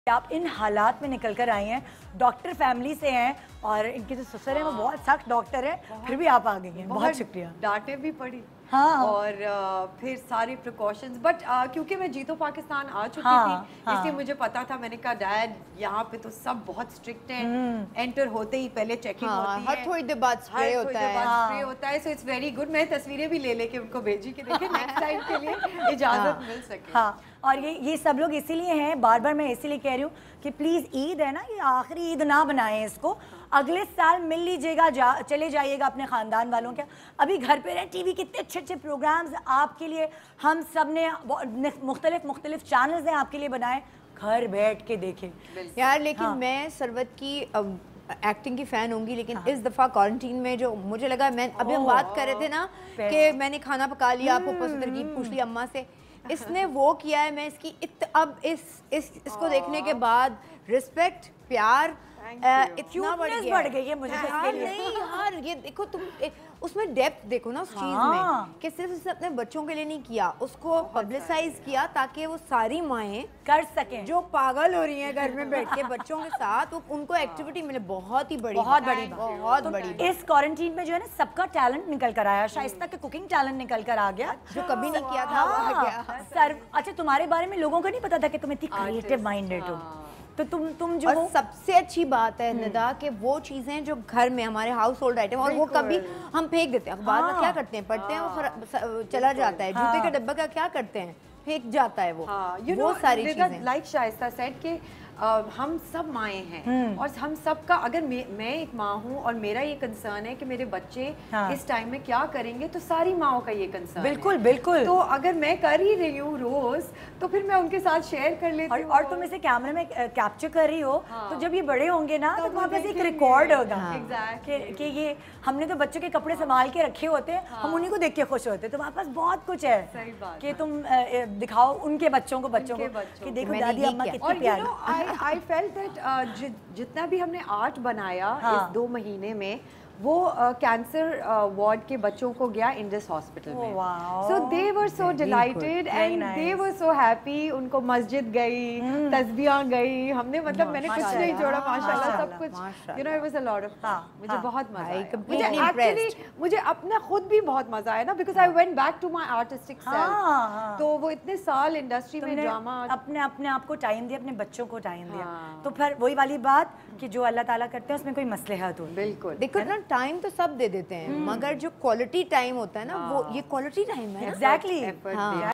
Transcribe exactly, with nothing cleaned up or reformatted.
آپ ان حالات میں نکل کر آئی ہیں، ڈاکٹر فیملی سے ہیں اور ان کے جو سسر ہیں وہ بہت سخت ڈاکٹر ہیں، پھر بھی آپ آ گئی ہیں، بہت شکریہ. ڈانٹے بھی پڑی ہاں اور پھر ساری پریکاشنز، بٹ کیونکہ میں جیتو پاکستان آ چکی ہاں تھی اس لیے مجھے پتا تھا. میں نے کہا ڈیڈ یہاں پہ تو سب بہت اسٹرکٹ ہیں، انٹر ہوتے ہی پہلے چیکنگ ہوتی ہے، ہر تھوڑی دیر بعد اسپرے ہوتا ہے اسپرے ہوتا ہے. So it's very good. میں تصویریں بھی لے لے کے ان کو بھیجی کہ دیکھیں نیکسٹ ٹائم کے لیے اجازت مل سکے. ہاں اور یہ یہ سب لوگ اسی لیے ہیں، بار بار میں اسی لیے کہہ رہی ہوں کہ پلیز عید ہے نا، یہ آخری عید نہ بنائیں اس کو، اگلے سال مل لیجیے گا، جا چلے جائیے گا اپنے خاندان والوں کے. ابھی گھر پہ رہیں، ٹی وی کتنے اچھے اچھے پروگرامز آپ کے لیے ہم سب نے مختلف مختلف چینلز ہیں آپ کے لیے بنائے، گھر بیٹھ کے دیکھیں یار. لیکن میں سروت کی ایکٹنگ کی فین ہوں گی، لیکن اس دفعہ کوارنٹین میں جو مجھے لگا، میں ابھی ہم بات کر رہے تھے نا کہ میں نے کھانا پکا لیا، آپ اوپر سے ترکیب پوچھ لی اماں سے، اس نے وہ کیا ہے. میں اس کی اب اس اس اس کو دیکھنے کے بعد رسپیکٹ، پیار اتنا بڑھ گیا، بڑھ گئی ہے مجھے اس کے لیے. نہیں یار یہ دیکھو تم اس میں ڈیپتھ دیکھو نا اس چیز میں، کہ صرف اس نے اپنے بچوں کے لیے نہیں کیا، اس کو پبلسائز کیا تاکہ وہ ساری مائیں کر سکیں جو پاگل ہو رہی ہیں گھر میں بیٹھ کے بچوں کے ساتھ، ان کو ایکٹیویٹی ملے. بہت ہی بڑی بہت بڑی بہت بڑی. اس کوارنٹین میں جو ہے نا سب کا ٹیلنٹ نکل کر آیا. شائستہ کے کوکنگ ٹیلنٹ نکل کر آ گیا جو کبھی نہیں کیا تھا وہ آ گیا. سر اچھا تمہارے بارے میں لوگوں کو نہیں پتا تھا کہ تم اتنی کریٹو مائنڈڈ ہو، تو تم تم جو اور سب سے اچھی بات ہے ندا کہ وہ چیزیں جو گھر میں ہمارے ہاؤس ہولڈ آئٹم، اور وہ کبھی ہم پھینک دیتے ہیں، اخبار میں کیا کرتے ہیں پڑھتے ہیں وہ چلا جاتا ہے، جوتے کا ڈبہ کا کیا کرتے ہیں پھینک جاتا ہے وہ وہ ساری چیزیں. لائک شائستہ سیٹ کہ ہم سب مائیں ہیں اور ہم سب کا، اگر میں ایک ماں ہوں اور میرا یہ کنسرن ہے کہ میرے بچے اس ٹائم میں کیا کریں گے، تو ساری ماؤں کا یہ کنسرن ہے. بالکل بالکل. تو اگر میں کر ہی رہی ہوں روز تو پھر میں ان کے ساتھ شیئر کر لیتی ہوں. اور تم اسے کیمرے میں کیپچر کر رہی ہو تو جب یہ بڑے ہوں گے نا تو وہاں پہ ایک ریکارڈ ہوگا کہ یہ ہم نے تو بچوں کے کپڑے سنبھال کے رکھے ہوتے ہیں، ہم انہیں کو دیکھ کے خوش ہوتے ہیں. تمہارے پاس بہت کچھ ہے کہ تم دکھاؤ ان کے بچوں کو بچوں کو کہ دیکھو دادی اماں کتنی پیاری. I felt that جتنا بھی ہم نے آرٹ بنایا اس دو مہینے میں، وہ کینسر وارڈ کے بچوں کو گیا انڈس ہاسپٹل میں. So they were so delighted and they were so happy. ان کو مسجد گئی، تسبیحاں گئی، ہم نے مطلب میں نے کچھ نہیں چھوڑا ماشاء اللہ سب کچھ. You know it was a lot of fun. مجھے بہت مزہ آیا. مجھے ایکچولی مجھے اپنا خود بھی بہت مزہ آیا نا، because I went back to my artistic self. تو وہ اتنے سال انڈسٹری میں ڈرامہ، اپنے اپنے آپ کو ٹائم دیا، اپنے بچوں کو ٹائم دیا، تو پھر وہی والی بات کہ جو اللہ تعالیٰ کرتے ہیں اس میں کوئی مصلحت ہو. بالکل. دیکھو نا ٹائم تو سب دے دیتے ہیں، مگر جو کوالٹی ٹائم ہوتا ہے نا وہ یہ کوالٹی ٹائم ہے. ایگزیکٹلی.